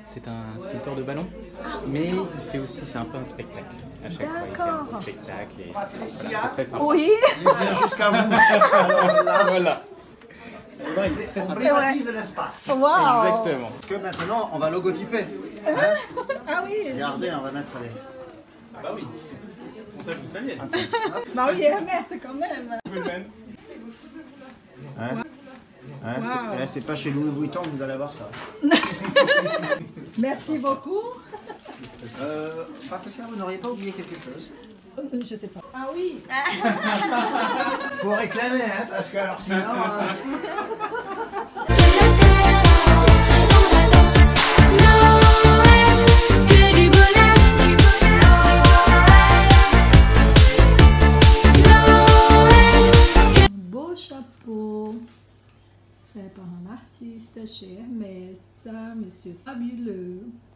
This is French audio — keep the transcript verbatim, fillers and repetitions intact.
c'est un sculpteur de ballons, mais il fait aussi, c'est un peu un spectacle. À chaque fois, il fait un petit spectacle. Et Patricia, voilà, c'est très sympa. Oui. il vient jusqu'à vous. Alors là, Voilà. Non, il est très on sympa. privatise l'espace. Wow. Exactement. Parce que maintenant, on va logotyper. Hein? Ah oui. Regardez, on va mettre les... Ah bah oui, bon, ça je vous saviez. Bah oui, Hermès quand même. Hein? Hein? Wow. Là, c'est pas chez Louis Vuitton que vous allez avoir ça. Merci beaucoup. Euh, Patricia, vous n'auriez pas oublié quelque chose? Je sais pas. Ah oui. Faut réclamer, hein, parce que alors sinon... euh, Beau chapeau fait par un artiste chez Hermès, monsieur fabuleux.